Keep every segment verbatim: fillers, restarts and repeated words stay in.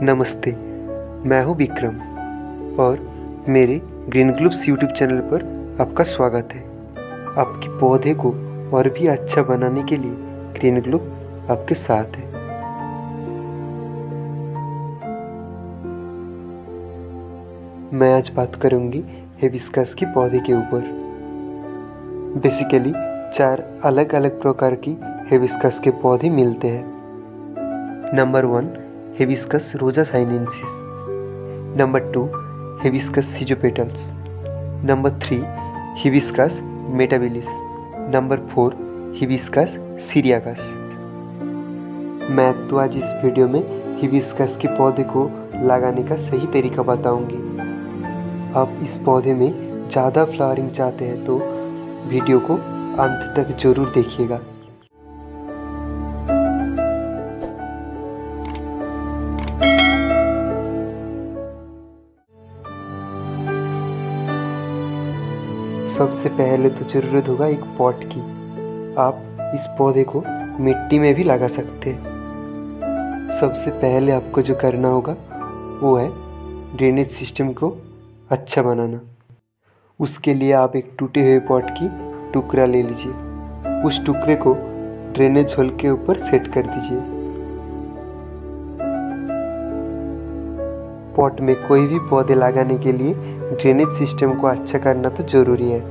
नमस्ते, मैं हूं विक्रम और मेरे ग्रीन ग्लोब्स यूट्यूब चैनल पर आपका स्वागत है। आपके पौधे को और भी अच्छा बनाने के लिए ग्रीन ग्लोब आपके साथ है। मैं आज बात करूंगी हिबिस्कस के पौधे के ऊपर। बेसिकली चार अलग अलग प्रकार की हिबिस्कस के पौधे मिलते हैं। Number one, hibiscus rosa sinensis. Number two, hibiscus schizopetalus. Number three, hibiscus mutabilis. Number four, hibiscus syriacus. मैं तो आज इस वीडियो में हिबिस्कस के पौधे को लगाने का सही तरीका बताऊंगी। आप इस पौधे में ज़्यादा फ्लावरिंग चाहते हैं तो वीडियो को अंत तक ज़रूर देखिएगा। सबसे पहले तो ज़रूरत होगा एक पॉट की। आप इस पौधे को मिट्टी में भी लगा सकते हैं। सबसे पहले आपको जो करना होगा वो है ड्रेनेज सिस्टम को अच्छा बनाना। उसके लिए आप एक टूटे हुए पॉट की टुकड़ा ले लीजिए। उस टुकड़े को ड्रेनेज होल के ऊपर सेट कर दीजिए। पॉट में कोई भी पौधे लगाने के लिए ड्रेनेज सिस्टम को अच्छा करना तो ज़रूरी है।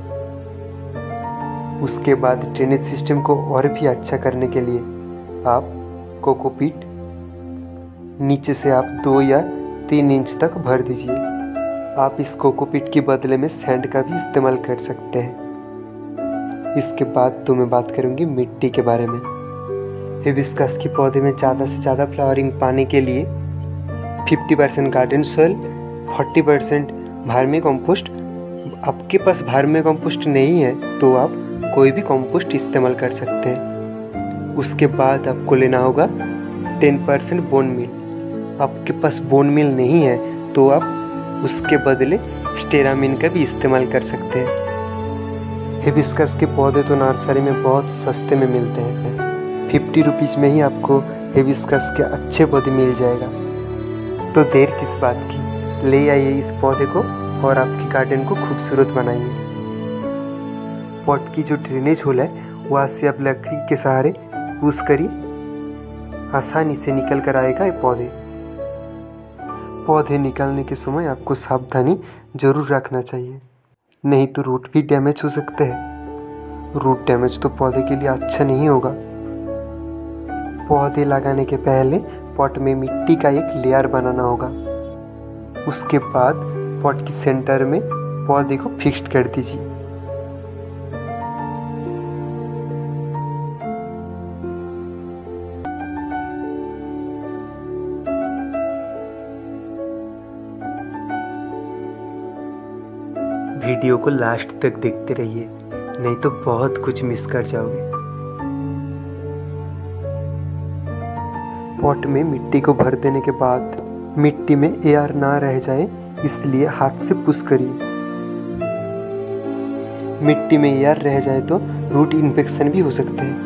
उसके बाद ड्रेनेज सिस्टम को और भी अच्छा करने के लिए आप कोकोपीट नीचे से आप दो या तीन इंच तक भर दीजिए। आप इस कोकोपीट के बदले में सैंड का भी इस्तेमाल कर सकते हैं। इसके बाद तो मैं बात करूंगी मिट्टी के बारे में। हिबिस्कस के पौधे में ज़्यादा से ज़्यादा फ्लावरिंग पाने के लिए fifty percent garden soil, forty percent vermicompost. आपके पास वर्मी कंपोस्ट नहीं है तो आप कोई भी कंपोस्ट इस्तेमाल कर सकते हैं। उसके बाद आपको लेना होगा टेन परसेंट बोन मील। आपके पास बोन मील नहीं है तो आप उसके बदले स्टेरामिन का भी इस्तेमाल कर सकते हैं। हिबिस्कस के पौधे तो नर्सरी में बहुत सस्ते में मिलते हैं। फिफ्टी रुपीज़ में ही आपको हिबिस्कस के अच्छे पौधे मिल जाएगा। तो देर किस बात की, ले आइए इस पौधे को और आपकी गार्डन को खूबसूरत बनाइए। पॉट की जो ड्रेनेज होल है वहाँ से आप लकड़ी के सहारे पुश करिए, आसानी से निकल कर आएगा ये पौधे। पौधे निकालने के समय आपको सावधानी जरूर रखना चाहिए, नहीं तो रूट भी डैमेज हो सकते हैं। रूट डैमेज तो पौधे के लिए अच्छा नहीं होगा। पौधे लगाने के पहले पॉट में मिट्टी का एक लेयर बनाना होगा। उसके बाद पॉट की सेंटर में पौधे को फिक्स्ड कर दीजिए। वीडियो को लास्ट तक देखते रहिए, नहीं तो बहुत कुछ मिस कर जाओगे। पॉट में मिट्टी को भर देने के बाद मिट्टी में एयर ना रह जाए इसलिए हाथ से पुश करिए। मिट्टी में एयर रह जाए तो रूट इन्फेक्शन भी हो सकते हैं।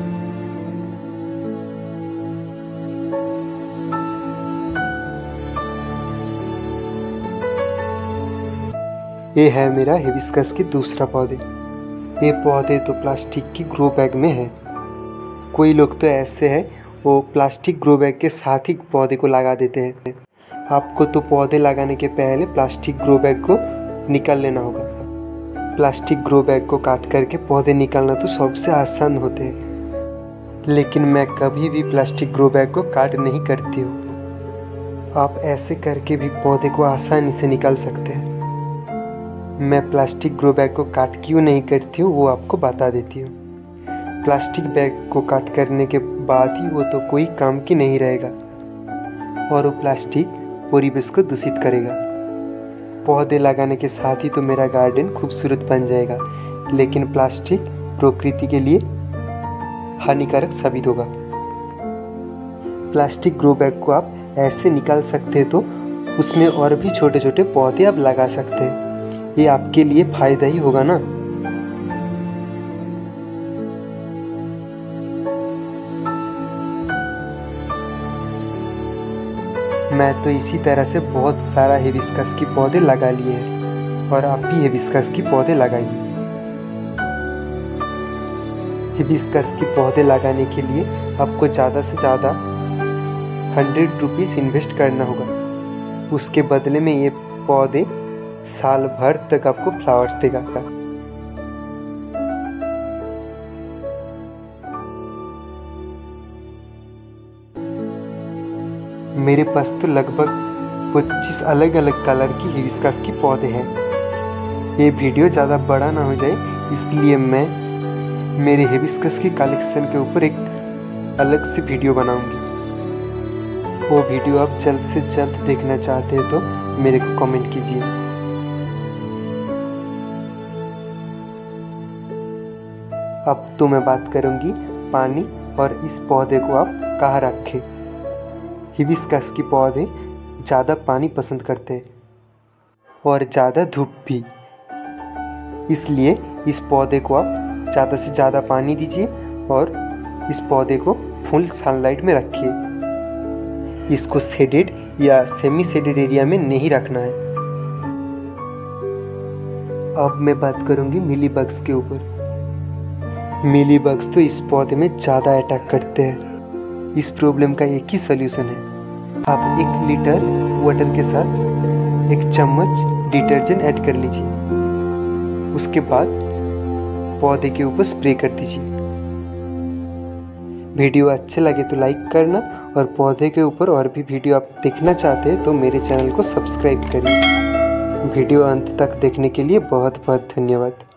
ये है मेरा हिबिस्कस के दूसरा पौधे। ये पौधे तो प्लास्टिक की ग्रो बैग में है। कोई लोग तो ऐसे हैं वो प्लास्टिक ग्रो बैग के साथ ही पौधे को लगा देते हैं। आपको तो पौधे लगाने के पहले प्लास्टिक ग्रो बैग को निकाल लेना होगा। प्लास्टिक ग्रो बैग को काट करके पौधे निकालना तो सबसे आसान होते हैं, लेकिन मैं कभी भी प्लास्टिक ग्रो बैग को काट नहीं करती हूँ। आप ऐसे करके भी पौधे को आसानी से निकाल सकते हैं। मैं प्लास्टिक ग्रो बैग को काट क्यों नहीं करती हूँ वो आपको बता देती हूँ। प्लास्टिक बैग को काट करने के बाद ही वो तो कोई काम की नहीं रहेगा और वो प्लास्टिक परिवेश को दूषित करेगा। पौधे लगाने के साथ ही तो मेरा गार्डन खूबसूरत बन जाएगा, लेकिन प्लास्टिक प्रकृति के लिए हानिकारक साबित होगा। प्लास्टिक ग्रो बैग को आप ऐसे निकाल सकते हैं तो उसमें और भी छोटे छोटे पौधे आप लगा सकते हैं। ये आपके लिए फायदा ही होगा ना। मैं तो इसी तरह से बहुत सारा हिबिस्कस के पौधे लगा लिए हैं और आप भी हिबिस्कस के पौधे लगाइए। हिबिस्कस के पौधे लगाने के लिए आपको ज़्यादा से ज़्यादा हंड्रेड रुपीज़ इन्वेस्ट करना होगा। उसके बदले में ये पौधे साल भर तक आपको फ्लावर्स देगा। मेरे पास तो लगभग पच्चीस अलग अलग कलर की हिबिस्कस के पौधे हैं। ये वीडियो ज़्यादा बड़ा ना हो जाए, इसलिए मैं मेरे हिबिस्कस के कलेक्शन के ऊपर एक अलग से वीडियो बनाऊंगी। वो वीडियो आप जल्द से जल्द देखना चाहते हैं तो मेरे को कमेंट कीजिए। अब तो मैं बात करूंगी पानी और इस पौधे को आप कहाँ रखें। हिबिस्कस के पौधे ज़्यादा पानी पसंद करते हैं और ज़्यादा धूप भी, इसलिए इस पौधे को आप ज़्यादा से ज़्यादा पानी दीजिए और इस पौधे को फुल सनलाइट में रखिए। इसको शेडेड या सेमी शेडेड एरिया में नहीं रखना है। अब मैं बात करूंगी मिलीबग्स के ऊपर। मिलीबग्स तो इस पौधे में ज़्यादा अटैक करते हैं। इस प्रॉब्लम का एक ही सलूशन है, आप एक लीटर वाटर के साथ एक चम्मच डिटर्जेंट ऐड कर लीजिए। उसके बाद पौधे के ऊपर स्प्रे कर दीजिए। वीडियो अच्छे लगे तो लाइक करना और पौधे के ऊपर और भी वीडियो आप देखना चाहते हैं तो मेरे चैनल को सब्सक्राइब करिए। वीडियो अंत तक देखने के लिए बहुत बहुत धन्यवाद।